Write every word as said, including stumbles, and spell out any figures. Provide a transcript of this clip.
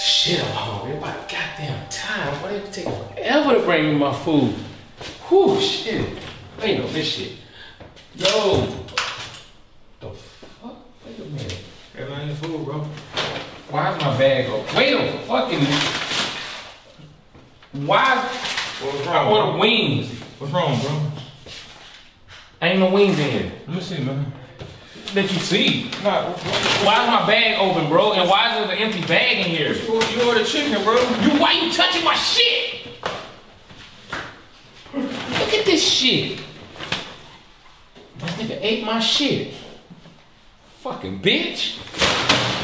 Shit, I'm hungry. About goddamn time. Why they taking forever to bring me my food? Whew, shit. Wait no, this shit. Yo. The fuck? Wait a minute. Hey man, your food, bro. Why is my bag open? Wait a fucking. Why? What's I wrong, ordered bro? wings. What's wrong, bro? Ain't no wings in here. Let me see, man. That you see. Nah, what, what, Why is my bag open, bro? And why is there an empty bag in here? what, you ordered chicken, bro. You, why you touching my shit? Look at this shit. This nigga ate my shit. Fucking bitch.